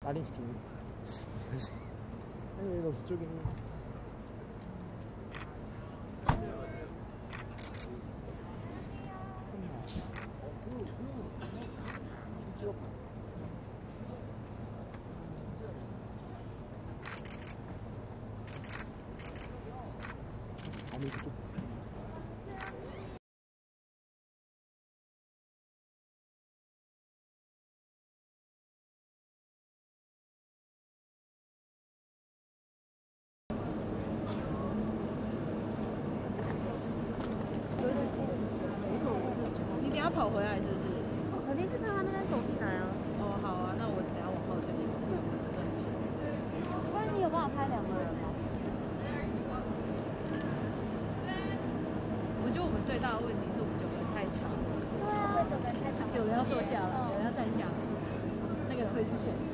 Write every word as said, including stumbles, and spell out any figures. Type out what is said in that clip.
아니 저쪽이. 그지? 아니 왜 너 저쪽이니? 아니 저쪽. 你等下跑回来是不是？ 我肯定是看他那边走进来啊。 哦，好啊，那我等下往后这边。 不然你有办法拍两个人吗？ 我觉得我们最大的问题是我们九个人太长。 对啊，九个人太长。 有人要坐下了，有人要站下，那个人会出现。